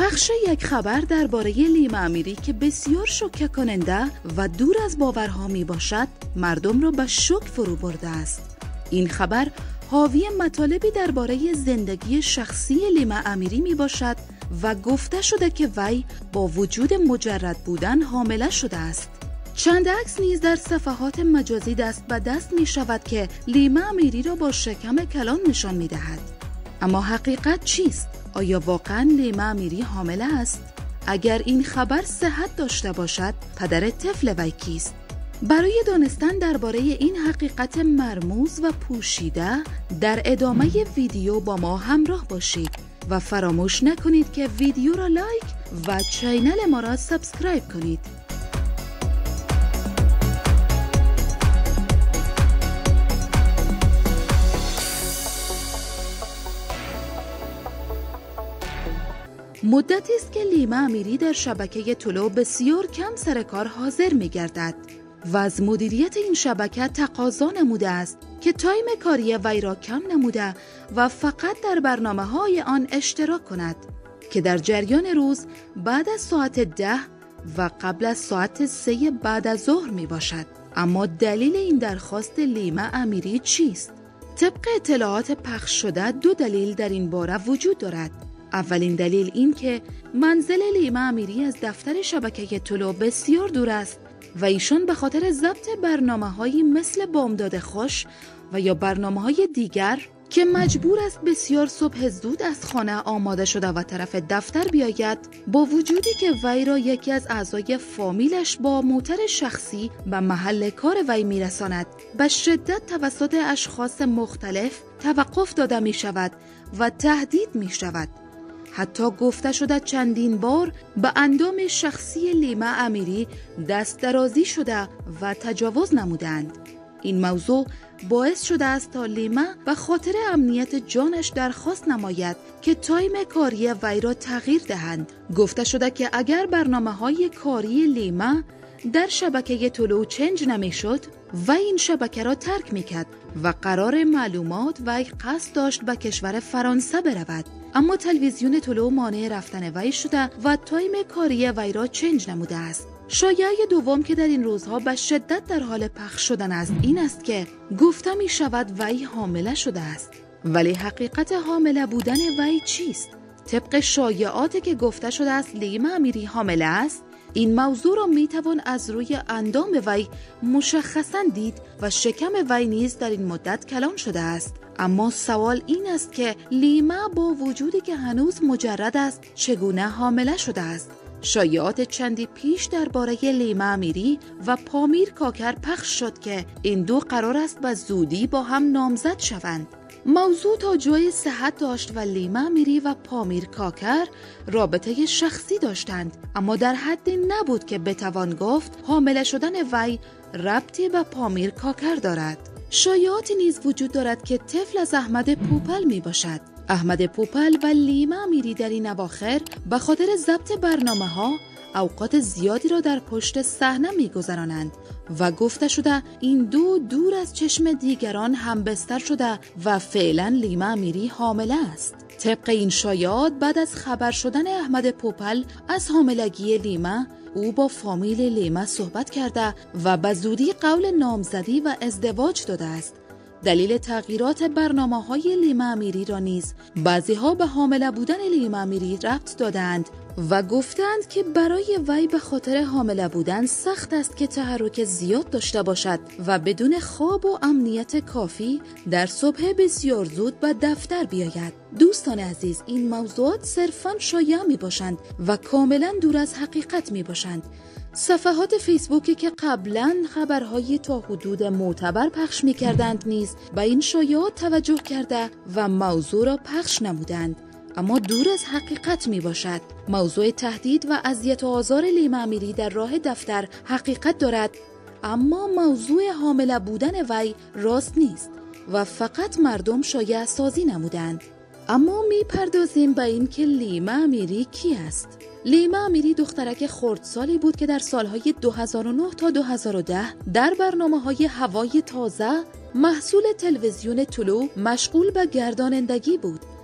پخش یک خبر درباره لیما امیری که بسیار شوکه کننده و دور از باورها می باشد مردم را به شوک فرو برده است. این خبر حاوی مطالبی درباره زندگی شخصی لیما امیری می باشد و گفته شده که وی با وجود مجرد بودن حامله شده است. چند عکس نیز در صفحات مجازی دست به دست می شود که لیما امیری را با شکم کلان نشان می دهد. اما حقیقت چیست؟ آیا واقعاً لیما امیری حامله است؟ اگر این خبر صحت داشته باشد، پدر طفل وی کیست؟ برای دانستن درباره این حقیقت مرموز و پوشیده، در ادامه ویدیو با ما همراه باشید و فراموش نکنید که ویدیو را لایک و چینل ما را سابسکرایب کنید. مدتی است که لیما امیری در شبکه طلوع بسیار کم سر کار حاضر می گردد و از مدیریت این شبکه تقاضا نموده است که تایم کاری وی را کم نموده و فقط در برنامه‌های آن اشتراک کند که در جریان روز بعد از ساعت 10 و قبل از ساعت 3 بعد از ظهر می باشد. اما دلیل این درخواست لیما امیری چیست؟ طبق اطلاعات پخش شده دو دلیل در این باره وجود دارد. اولین دلیل این که منزل لیما امیری از دفتر شبکه طلوع بسیار دور است و ایشان به خاطر ضبط برنامه‌هایی مثل بامداد خوش و یا برنامه‌های دیگر که مجبور است بسیار صبح زود از خانه آماده شده و طرف دفتر بیاید، با وجودی که وی را یکی از اعضای فامیلش با موتر شخصی به محل کار وی میرساند، به شدت توسط اشخاص مختلف توقف داده می شود و تهدید می شود. حتی گفته شده چندین بار به اندام شخصی لیما امیری دست درازی شده و تجاوز نمودند. این موضوع باعث شده است تا لیما به خاطر امنیت جانش درخواست نماید که تایم کاری وی را تغییر دهند. گفته شده که اگر برنامه‌های کاری لیما در شبکه طلوع چنج نمی‌شد، وی این شبکه را ترک می‌کرد و قرار معلومات وی قصد داشت به کشور فرانسه برود. اما تلویزیون طلوع مانع رفتن وی شده و تایم کاری وی را چنج نموده است. شایعه دوم که در این روزها به شدت در حال پخش شدن است این است که گفته می شود وی حامله شده است. ولی حقیقت حامله بودن وی چیست؟ طبق شایعاتی که گفته شده است لیما امیری حامله است، این موضوع را می توان از روی اندام وی مشخصاً دید و شکم وی نیز در این مدت کلان شده است. اما سوال این است که لیما با وجودی که هنوز مجرد است چگونه حامله شده است؟ شایعات چندی پیش درباره لیما امیری و پامیر کاکر پخش شد که این دو قرار است به زودی با هم نامزد شوند. موضوع تا جای صحت داشت و لیما امیری و پامیر کاکر رابطه شخصی داشتند، اما در حدی نبود که بتوان گفت حامله شدن وی ربطی به پامیر کاکر دارد. شایعاتی نیز وجود دارد که طفل از احمد پوپل می باشد. احمد پوپل و لیما امیری در این اواخر به خاطر ضبط برنامه‌ها اوقات زیادی را در پشت صحنه می‌گذرانند و گفته شده این دو دور از چشم دیگران هم بستر شده و فعلا لیما امیری حامله است. طبق این شایعات بعد از خبر شدن احمد پوپل از حاملگی لیما، او با فامیل لیما صحبت کرده و به زودی قول نامزدی و ازدواج داده است. دلیل تغییرات برنامه‌های لیما امیری را نیز بعضی‌ها به حامله بودن لیما امیری ربط دادند و گفتند که برای وی به خاطر حامله بودن سخت است که تحرک زیاد داشته باشد و بدون خواب و امنیت کافی در صبح بسیار زود به دفتر بیاید. دوستان عزیز، این موضوعات صرفاً شایعه می باشند و کاملاً دور از حقیقت می باشند. صفحات فیسبوکی که قبلاً خبرهای تا حدود معتبر پخش می کردند نیز به این شایعات توجه کرده و موضوع را پخش نمودند، اما دور از حقیقت می باشد. موضوع تهدید و اذیت و آزار لیما امیری در راه دفتر حقیقت دارد، اما موضوع حامله بودن وی راست نیست و فقط مردم شایعه سازی نمودند. اما می پردازیم به این که لیما امیری کی است. لیما امیری دخترک خردسالی بود که در سالهای 2009 تا 2010 در برنامه‌های هوای تازه محصول تلویزیون طلوع مشغول به گردانندگی بود.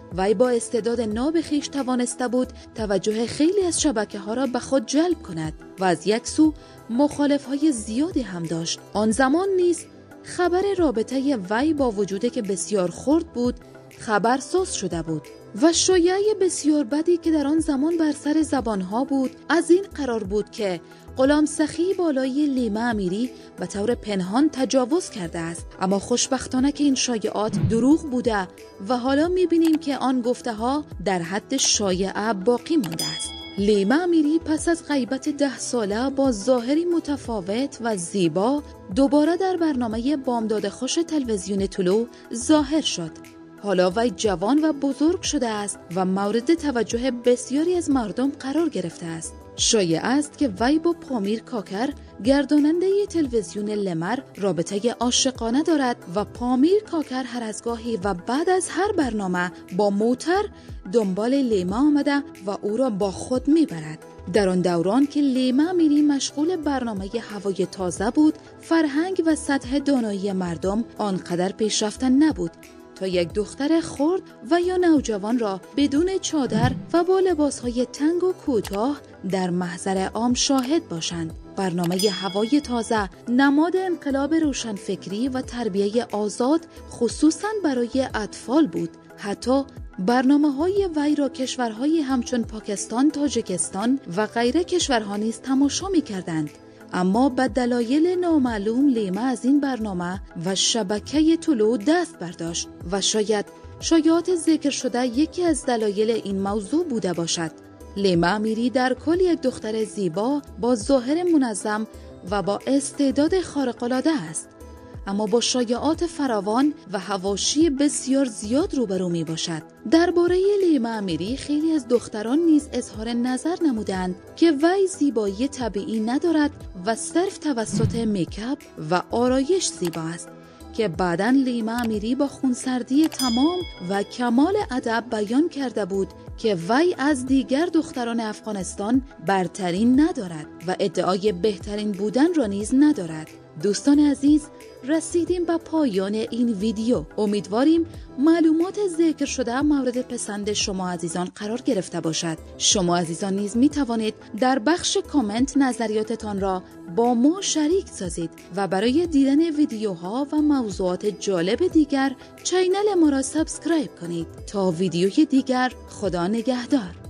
وی با استعداد ناب خویش توانسته بود توجه خیلی از شبکه‌ها را به خود جلب کند و از یک سو مخالف‌های زیادی هم داشت. آن زمان نیز خبر رابطه وی با وجودی که بسیار خرد بود خبر ساز شده بود و شایعه بسیار بدی که در آن زمان بر سر زبانها بود از این قرار بود که غلام سخی بالای لیما امیری به طور پنهان تجاوز کرده است. اما خوشبختانه که این شایعات دروغ بوده و حالا می‌بینیم که آن گفته‌ها در حد شایعه باقی مانده است. لیما امیری پس از غیبت 10 ساله با ظاهری متفاوت و زیبا دوباره در برنامه بامداد خوش تلویزیون طلوع ظاهر شد. حالا وی جوان و بزرگ شده است و مورد توجه بسیاری از مردم قرار گرفته است. شایع است که وی با پامیر کاکر گرداننده تلویزیون لمر رابطه عاشقانه دارد و پامیر کاکر هر از گاهی و بعد از هر برنامه با موتر دنبال لیما آمده و او را با خود میبرد. در آن دوران که لیما امیری مشغول برنامه هوای تازه بود، فرهنگ و سطح دانایی مردم آنقدر پیشرفته نبود تا یک دختر خرد و یا نوجوان را بدون چادر و با لباسهای تنگ و کوتاه در محضر عام شاهد باشند. برنامه هوای تازه نماد انقلاب روشنفکری و تربیه آزاد خصوصاً برای اطفال بود. حتی برنامه‌های وی را کشورهای همچون پاکستان، تاجیکستان و غیره کشورها نیز تماشا می‌کردند. اما به دلایل نامعلوم لیما از این برنامه و شبکه طلوع دست برداشت و شاید شایعات ذکر شده یکی از دلایل این موضوع بوده باشد. لیما امیری در کل یک دختر زیبا با ظاهر منظم و با استعداد خارق‌العاده است، اما با شایعات فراوان و حواشی بسیار زیاد روبرو می باشد. درباره لیما امیری خیلی از دختران نیز اظهار نظر نمودند که وی زیبایی طبیعی ندارد و صرف توسط میکاپ و آرایش زیبا است، که بعداً لیما امیری با خونسردی تمام و کمال ادب بیان کرده بود که وی از دیگر دختران افغانستان برترین ندارد و ادعای بهترین بودن را نیز ندارد. دوستان عزیز، رسیدیم به پایان این ویدیو. امیدواریم معلومات ذکر شده مورد پسند شما عزیزان قرار گرفته باشد. شما عزیزان نیز می توانید در بخش کامنت نظریاتتان را با ما شریک سازید و برای دیدن ویدیوها و موضوعات جالب دیگر چینل ما را سابسکرایب کنید. تا ویدیوی دیگر، خدا نگهدار.